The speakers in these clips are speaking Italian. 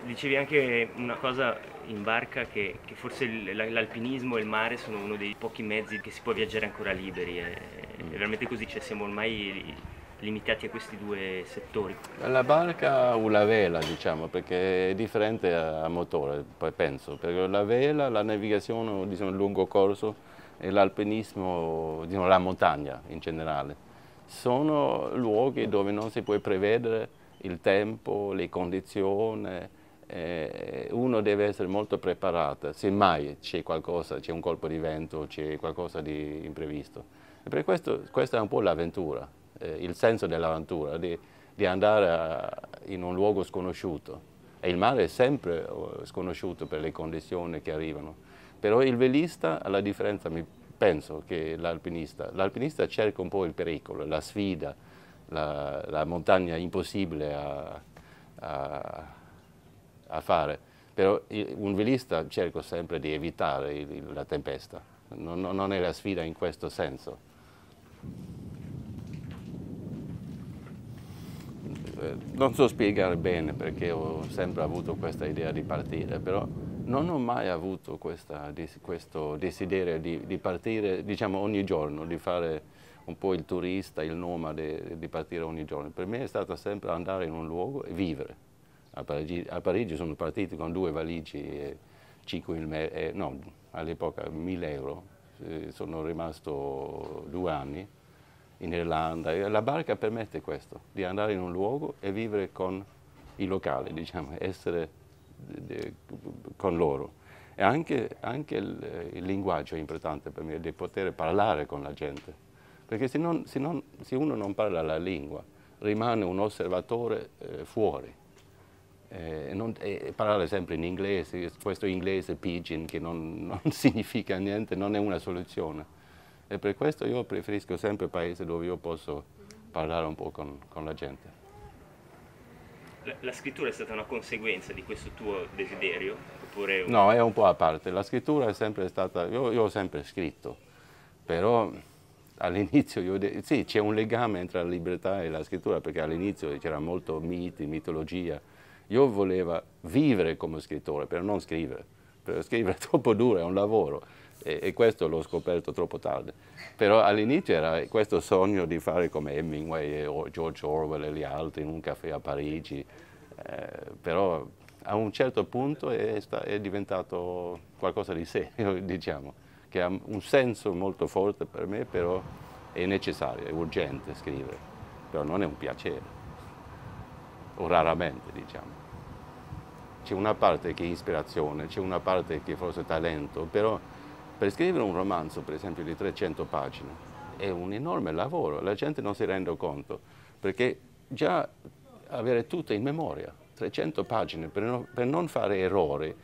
Dicevi anche una cosa in barca che forse l'alpinismo e il mare sono uno dei pochi mezzi che si può viaggiare ancora liberi, è veramente così, cioè siamo ormai limitati a questi due settori. La barca o la vela, diciamo, perché è differente a motore, poi penso, perché la vela, la navigazione, diciamo, a lungo corso e l'alpinismo, diciamo, la montagna in generale, sono luoghi dove non si può prevedere il tempo, le condizioni, uno deve essere molto preparato, se mai c'è qualcosa, c'è un colpo di vento, c'è qualcosa di imprevisto. E per questo questa è un po' l'avventura, il senso dell'avventura, di andare in un luogo sconosciuto. E il mare è sempre sconosciuto per le condizioni che arrivano. Però il velista, alla differenza, penso che l'alpinista cerca un po' il pericolo, la sfida, la montagna impossibile a fare. Però un velista cerca sempre di evitare la tempesta, non è la sfida in questo senso. Non so spiegare bene perché ho sempre avuto questa idea di partire, però non ho mai avuto questo desiderio di partire, diciamo, ogni giorno, di fare un po' il turista, il nomade, di partire ogni giorno. Per me è stato sempre andare in un luogo e vivere. A Parigi sono partito con 2 valigie e 5.000, no, all'epoca 1.000 euro. Sono rimasto 2 anni in Irlanda e la barca permette questo, di andare in un luogo e vivere con i locali, diciamo, essere con loro. E anche il linguaggio è importante per me, di poter parlare con la gente, perché se uno non parla la lingua rimane un osservatore fuori. E parlare sempre in inglese, questo inglese pidgin che non significa niente, non è una soluzione. E per questo io preferisco sempre paesi dove io posso parlare un po' con la gente. La scrittura è stata una conseguenza di questo tuo desiderio? Oppure No, è un po' a parte. La scrittura è sempre stata... Io ho sempre scritto, però all'inizio sì, c'è un legame tra la libertà e la scrittura, perché all'inizio c'era molto miti, mitologia. Io volevo vivere come scrittore, per non scrivere. Per scrivere è troppo duro, è un lavoro. E questo l'ho scoperto troppo tardi. Però all'inizio era questo sogno di fare come Hemingway o George Orwell e gli altri in un caffè a Parigi. Però a un certo punto è diventato qualcosa di serio, diciamo, che ha un senso molto forte per me, però è necessario, è urgente scrivere, però non è un piacere, o raramente, diciamo. C'è una parte che è ispirazione, c'è una parte che forse è talento, però per scrivere un romanzo, per esempio, di 300 pagine, è un enorme lavoro, la gente non si rende conto, perché già avere tutto in memoria, 300 pagine, per non fare errori,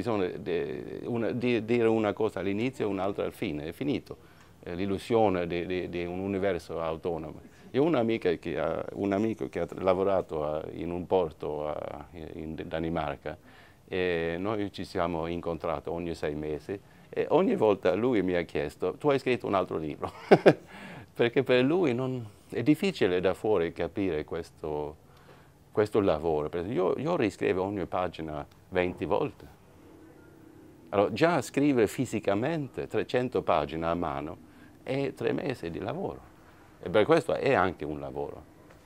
dire una cosa all'inizio e un'altra al fine, è finito. L'illusione di un universo autonomo. Io ho un amico che ha lavorato in un porto in Danimarca e noi ci siamo incontrati ogni 6 mesi e ogni volta lui mi ha chiesto: tu hai scritto un altro libro? Perché per lui è difficile da fuori capire questo lavoro. Io riscrivo ogni pagina 20 volte. Allora, già scrivere fisicamente 300 pagine a mano è 3 mesi di lavoro. E per questo è anche un lavoro.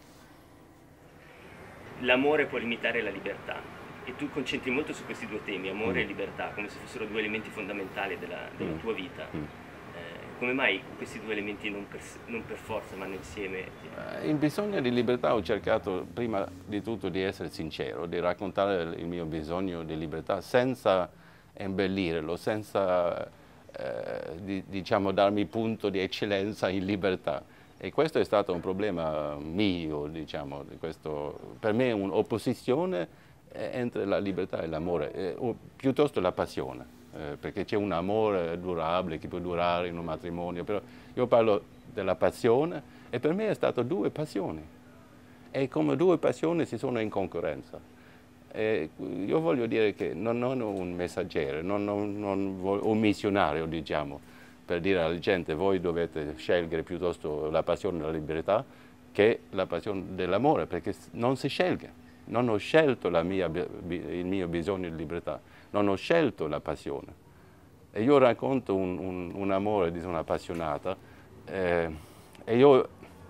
l'amore può limitare la libertà e tu concentri molto su questi due temi, amore e libertà, come se fossero due elementi fondamentali della tua vita. Come mai questi due elementi non per forza vanno insieme? In bisogno di libertà ho cercato prima di tutto di essere sincero, di raccontare il mio bisogno di libertà senza embellirlo, senza diciamo, darmi punto di eccellenza in libertà. E questo è stato un problema mio, diciamo, per me è un'opposizione entre la libertà e l'amore, o piuttosto la passione. Perché c'è un amore durabile che può durare in un matrimonio, però io parlo della passione e per me è stato 2 passioni e come 2 passioni si sono in concorrenza. E io voglio dire che non ho un messaggero, un missionario, diciamo, per dire alla gente: voi dovete scegliere piuttosto la passione della libertà che la passione dell'amore, perché non si sceglie. Non ho scelto il mio bisogno di libertà, non ho scelto la passione. E io racconto un amore di una appassionata e io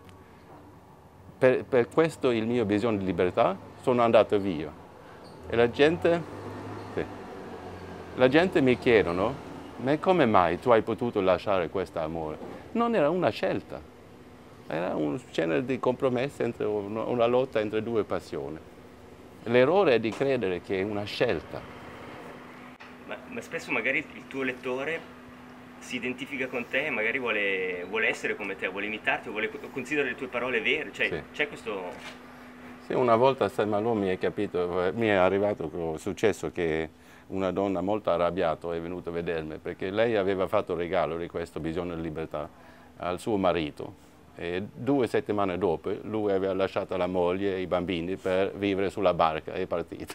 per questo il mio bisogno di libertà sono andato via. E la gente mi chiedono, ma come mai tu hai potuto lasciare questo amore? Non era una scelta, era un genere di compromesso, una lotta entre due passioni. L'errore è di credere che è una scelta. Ma spesso magari il tuo lettore si identifica con te e magari vuole essere come te, vuole imitarti, o considera le tue parole vere, cioè Sì. c'è questo... Sì, una volta a Saint Malo mi è arrivato, è successo che una donna molto arrabbiata è venuta a vedermi perché lei aveva fatto regalo di questo bisogno di libertà al suo marito e 2 settimane dopo lui aveva lasciato la moglie e i bambini per vivere sulla barca e è partito.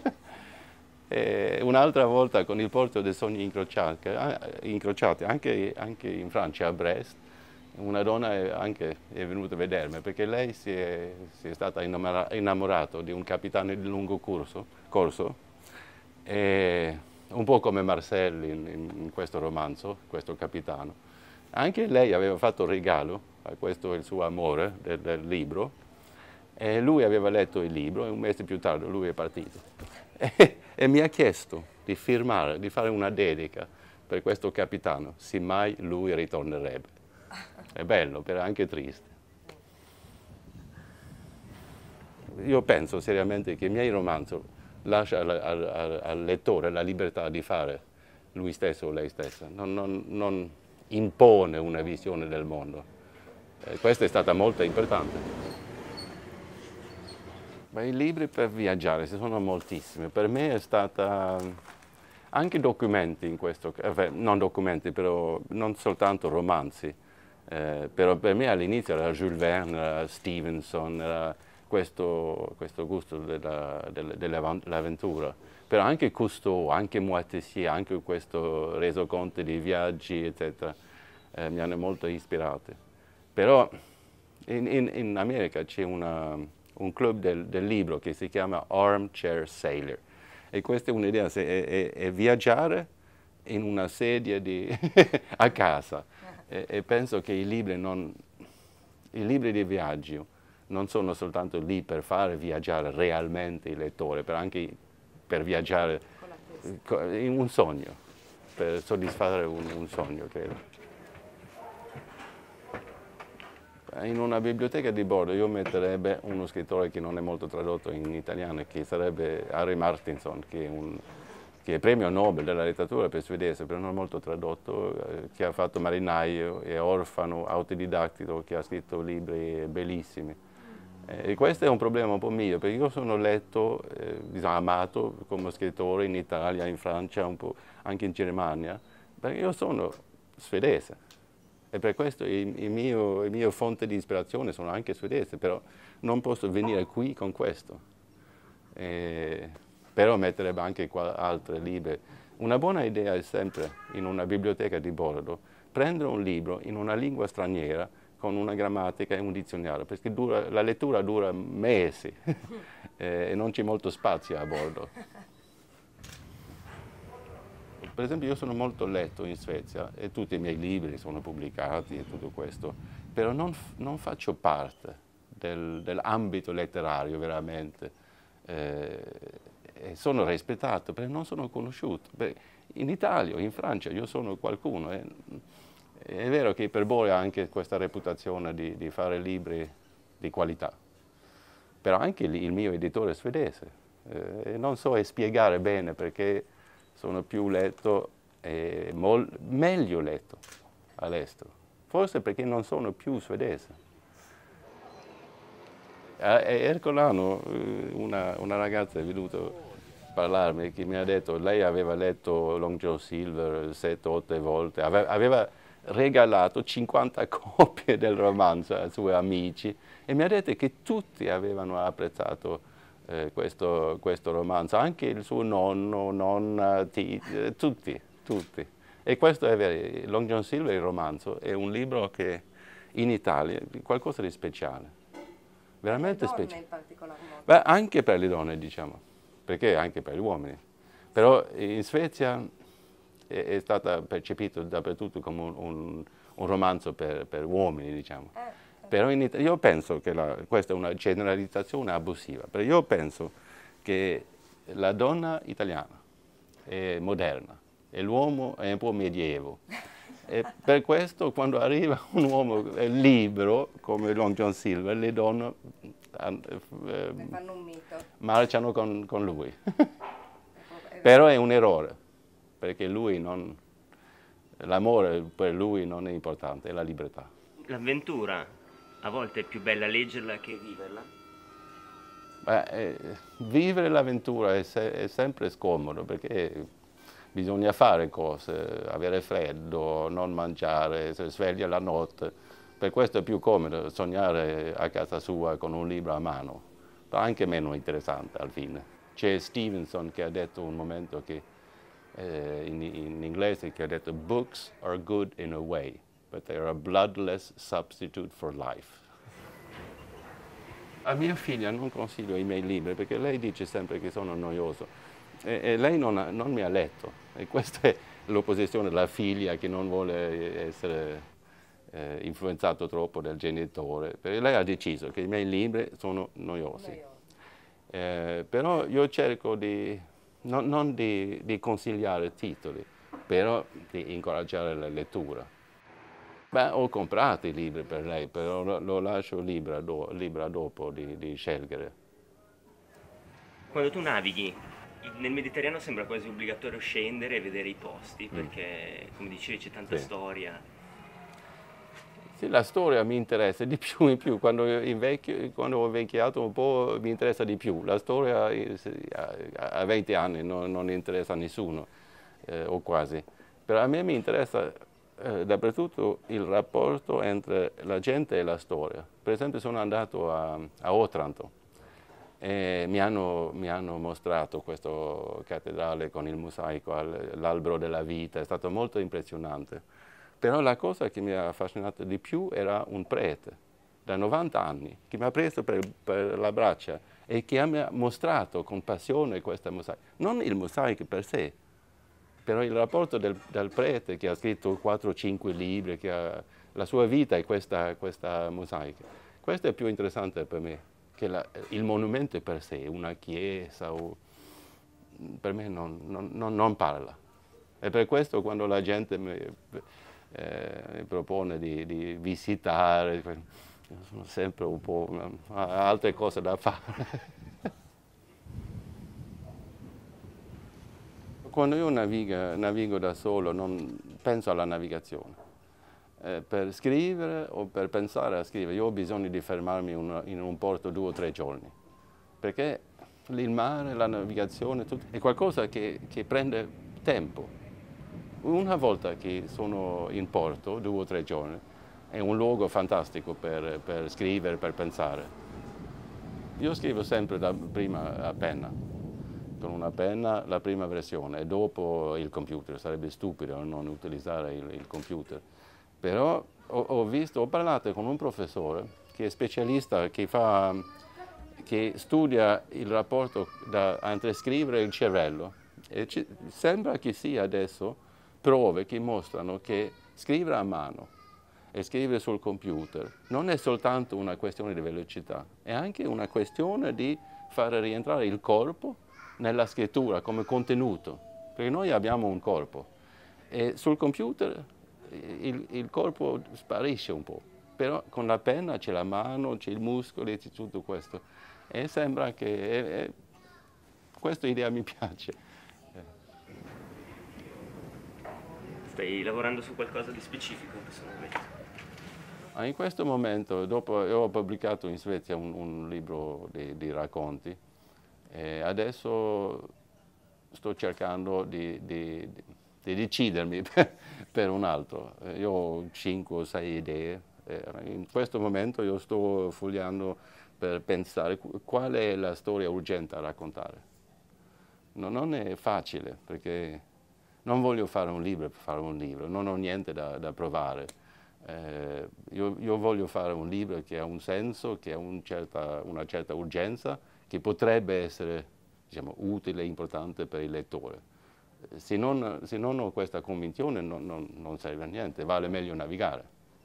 Un'altra volta con il Porto dei Sogni Incrociati, anche in Francia, a Brest, una donna è venuta a vedermi perché lei si è stata innamorata di un capitano di lungo corso, e un po' come Marcel in questo romanzo, questo capitano. Anche lei aveva fatto regalo, a questo il suo amore del libro, e lui aveva letto il libro e un mese più tardi lui è partito. E mi ha chiesto di firmare, di fare una dedica per questo capitano, se mai lui ritornerebbe. È bello, però anche triste. Io penso seriamente che i miei romanzi lasciano al lettore la libertà di fare lui stesso o lei stessa, non impone una visione del mondo. Questa è stata molto importante. Ma i libri per viaggiare, ci sono moltissimi. Per me è stata anche documenti in questo, non documenti, però non soltanto romanzi. Però per me all'inizio era Jules Verne, era Stevenson, era questo gusto dell'avventura. Però anche Cousteau, anche Moitessier, anche questo resoconto di viaggi, eccetera, mi hanno molto ispirato. Però in America c'è un club del libro che si chiama Armchair Sailor e questa è un'idea, è viaggiare in una sedia a casa e penso che i libri di viaggio non sono soltanto lì per fare viaggiare realmente il lettore, ma anche per viaggiare in un sogno, per soddisfare un sogno, credo. In una biblioteca di bordo io metterebbe uno scrittore che non è molto tradotto in italiano, che sarebbe Harry Martinson, che è premio Nobel della letteratura per svedese, però non è molto tradotto, che ha fatto Marinaio, è orfano, autodidattico, che ha scritto libri bellissimi. E questo è un problema un po' mio, perché io sono letto, amato come scrittore in Italia, in Francia, un po' anche in Germania, perché io sono svedese. E per questo il mio fonte di ispirazione sono anche svedese, però non posso venire qui con questo. Però metterebbe anche altri libri. Una buona idea è sempre, in una biblioteca di bordo, prendere un libro in una lingua straniera con una grammatica e un dizionario, perché la lettura dura mesi e non c'è molto spazio a bordo. Per esempio io sono molto letto in Svezia e tutti i miei libri sono pubblicati e tutto questo, però non faccio parte dell'ambito letterario veramente. E sono rispettato perché non sono conosciuto. In Italia, in Francia io sono qualcuno. È vero che Iperbole ha anche questa reputazione di fare libri di qualità, però anche il mio editore è svedese. Non so spiegare bene perché sono più letto e meglio letto all'estero. Forse perché non sono più svedese. A Ercolano una ragazza è venuta a parlarmi che mi ha detto che lei aveva letto Long John Silver 7-8 volte, aveva regalato 50 copie del romanzo ai suoi amici e mi ha detto che tutti avevano apprezzato questo romanzo, anche il suo nonno, nonna, tutti. E questo è vero, Long John Silver, il romanzo, è un libro che in Italia è qualcosa di speciale, veramente speciale. In particolar modo. Beh, anche per le donne, diciamo, perché anche per gli uomini. Però in Svezia è stata percepita dappertutto come un romanzo per uomini, diciamo. Però io penso che questa è una generalizzazione abusiva, perché io penso che la donna italiana è moderna e l'uomo è un po' medievo. E per questo quando arriva un uomo libero come Long John Silver, le donne fanno un mito. marciano con lui. Però è un errore, perché l'amore per lui non è importante, è la libertà. L'avventura a volte è più bella leggerla che viverla? Vivere l'avventura è sempre scomodo, perché bisogna fare cose, avere freddo, non mangiare, essere svegli la notte. Per questo è più comodo sognare a casa sua con un libro a mano, ma anche meno interessante alla fine. C'è Stevenson che ha detto un momento che in inglese che ha detto "Books are good in a way, but they are a bloodless substitute for life". A mia figlia non consiglio i miei libri perché lei dice sempre che sono noioso e lei non mi ha letto. E questa è l'opposizione della figlia che non vuole essere influenzato troppo dal genitore, perché lei ha deciso che i miei libri sono noiosi. Però io cerco non di consigliare titoli, però di incoraggiare la lettura. Beh, ho comprato i libri per lei, però lo lascio libera dopo di scegliere. Quando tu navighi, nel Mediterraneo sembra quasi obbligatorio scendere e vedere i posti, perché come dicevi c'è tanta storia. Sì, la storia mi interessa di più in più, quando ho invecchiato un po' mi interessa di più. La storia a 20 anni non interessa a nessuno, o quasi. Però a me mi interessa dappertutto il rapporto entre la gente e la storia. Per esempio sono andato a Otranto e mi hanno mostrato questa cattedrale con il mosaico, l'albero della vita, è stato molto impressionante. Però la cosa che mi ha affascinato di più era un prete da 90 anni che mi ha preso per la braccia e che mi ha mostrato con passione questa mosaico. Non il mosaico per sé, però il rapporto del prete che ha scritto 4-5 libri, la sua vita è questa mosaica. Questo è più interessante per me, che il monumento per sé, una chiesa, per me non parla. E per questo quando la gente mi propone di visitare, sono sempre un po' altre cose da fare. Quando io navigo da solo non penso alla navigazione. Per scrivere o per pensare a scrivere io ho bisogno di fermarmi in un porto 2 o 3 giorni, perché il mare, la navigazione, è qualcosa che prende tempo. Una volta che sono in porto, 2 o 3 giorni, è un luogo fantastico per scrivere, per pensare. Io scrivo sempre prima a penna, con una penna la prima versione e dopo il computer, sarebbe stupido non utilizzare il computer. Però ho parlato con un professore che è specialista, che studia il rapporto tra scrivere e il cervello. E sembra che sia adesso prove che mostrano che scrivere a mano e scrivere sul computer non è soltanto una questione di velocità, è anche una questione di fare rientrare il corpo nella scrittura come contenuto, perché noi abbiamo un corpo e sul computer il corpo sparisce un po', però con la penna c'è la mano, c'è i muscoli, c'è tutto questo e sembra che questa idea mi piace. Stai lavorando su qualcosa di specifico in questo momento? In questo momento, dopo io ho pubblicato in Svezia un libro di racconti e adesso sto cercando di decidermi per un altro. Io ho 5 o 6 idee. In questo momento io sto fogliando per pensare qual è la storia urgente a raccontare. Non è facile perché non voglio fare un libro per fare un libro, non ho niente da provare. Io voglio fare un libro che ha un senso, che ha una certa urgenza, che potrebbe essere, diciamo, utile e importante per il lettore. Se non ho questa convinzione non serve a niente, vale meglio navigare.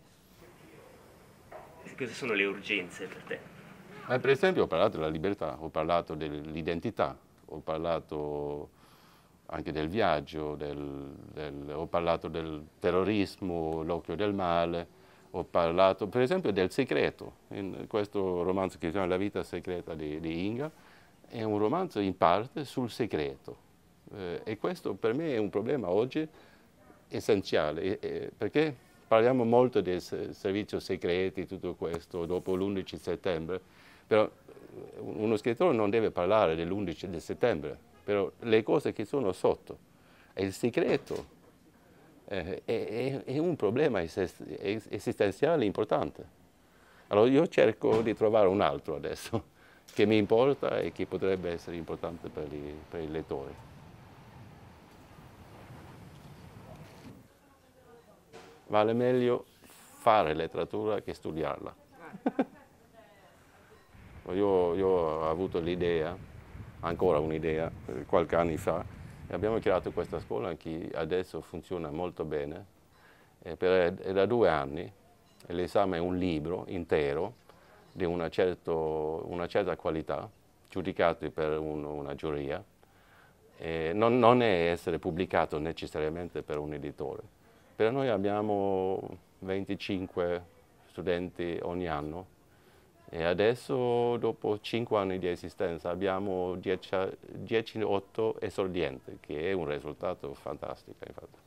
Cosa sono le urgenze per te? Per esempio ho parlato della libertà, ho parlato dell'identità, ho parlato anche del viaggio, ho parlato del terrorismo, l'occhio del male, ho parlato per esempio del segreto. In questo romanzo che si chiama La vita segreta di Inga è un romanzo in parte sul segreto. E questo per me è un problema oggi essenziale, perché parliamo molto del servizio segreti, tutto questo, dopo l'11 settembre, però uno scrittore non deve parlare dell'11 settembre, però le cose che sono sotto. E il segreto è un problema esistenziale importante. Allora io cerco di trovare un altro adesso, che mi importa e che potrebbe essere importante per i lettori. Vale meglio fare letteratura che studiarla. Io ho avuto l'idea, ancora un'idea, qualche anno fa, e abbiamo creato questa scuola che adesso funziona molto bene. È da 2 anni, l'esame è un libro intero di una certa qualità, giudicato per una giuria. Non è essere pubblicato necessariamente per un editore. Per noi abbiamo 25 studenti ogni anno e adesso, dopo 5 anni di esistenza, abbiamo 18 esordienti, che è un risultato fantastico, infatti.